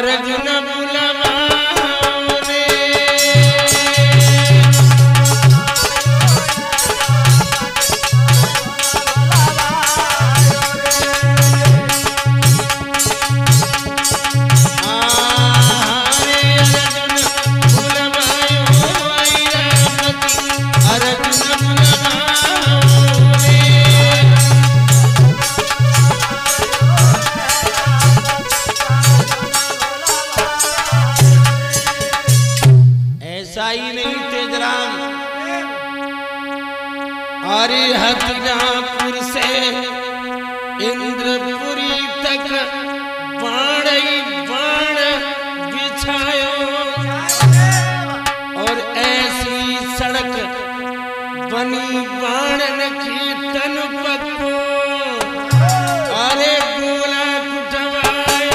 अर्जुन बुलवाओ रे। हथिनापुर से इंद्रपुरी तक बाण ही बाण बिछायो और ऐसी सड़क बनी बाणन की तन पक्को। अरे गोला कुटवायो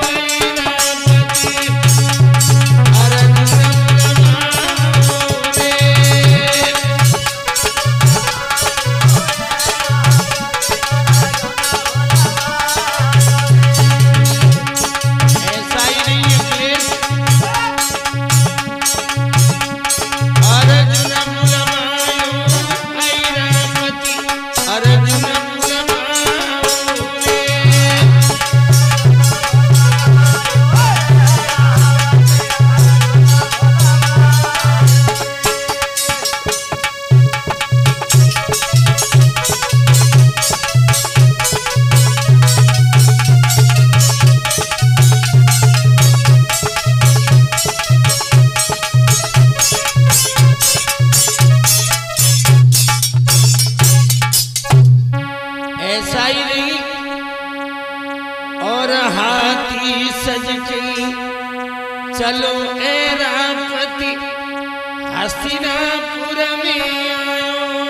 चलो ए रामपति हस्तिनापुर में आयो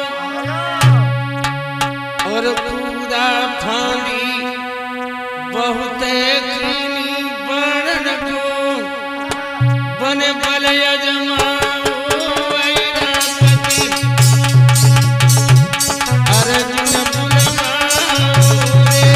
और पूरा फांदी बहुत कीनी बाणन को बन बल यजमाओ रामपति अर्जुन बुलवाओ रे।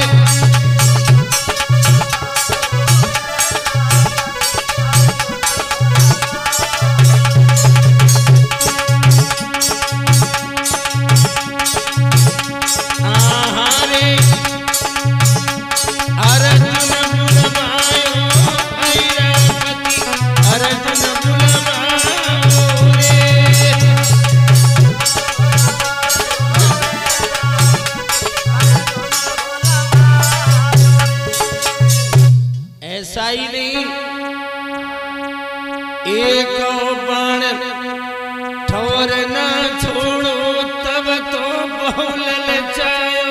एक बाण ठोर ना छोड़ो तब तो बहु ललचायो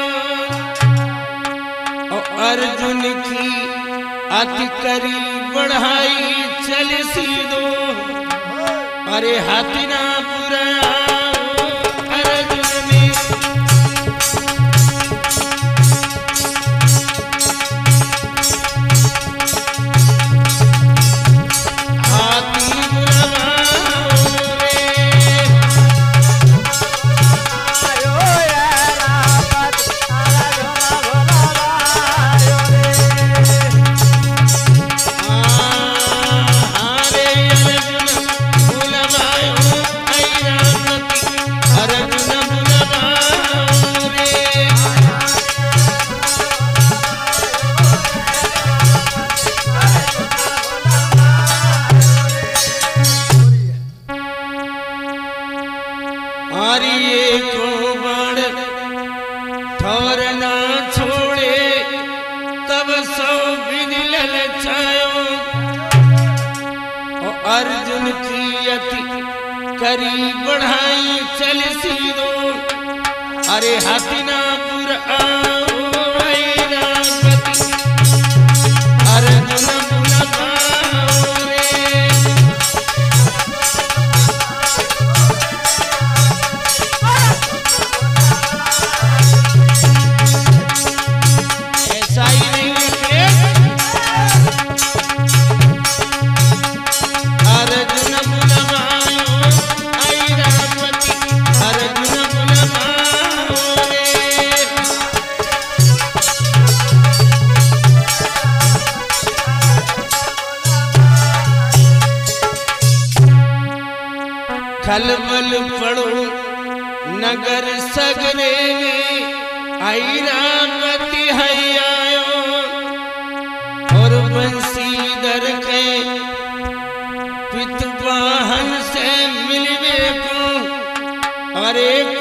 और अर्जुन की अति करी बढ़ाई चल सीधो। अरे हथिनापुर अर्जुन ने ठोर ना छोड़े तब सौ बिन ललचायो और अर्जुन की अति करी बढ़ाई चल सीधो। अरे हस्तिनापुर आओ रामपति अर्जुन बुलवाओ रे। खलबल पड़ो नगर सगरे में आई रामती है आयो और बंसीधर के पितवाहन से मिलवे को अरे